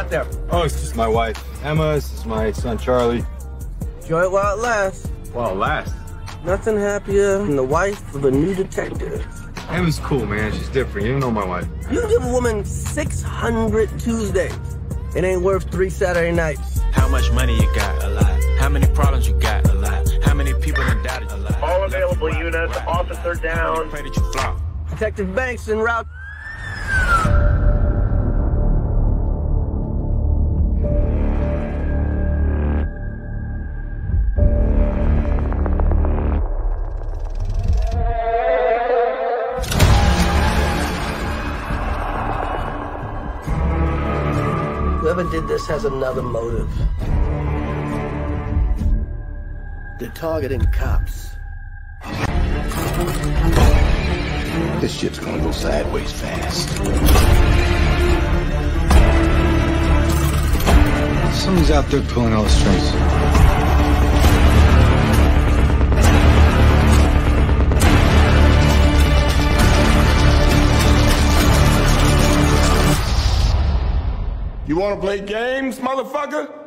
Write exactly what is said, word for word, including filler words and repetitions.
got there? Oh, it's just my wife, Emma. This is my son, Charlie. Enjoy it while it lasts. While it lasts. Nothing happier than the wife of a new detective. Emma's cool, man. She's different. You don't know my wife. You give a woman six hundred Tuesdays. It ain't worth three Saturday nights. How much money you got? A lot. How many problems you got? A lot. How many people done doubted? A lot. All available units, officer down. Pray that you flop. Detective Banks en route. Whoever did this has another motive. They're targeting cops. This shit's gonna go sideways fast. Somebody's out there pulling all the strings. You wanna play games, motherfucker?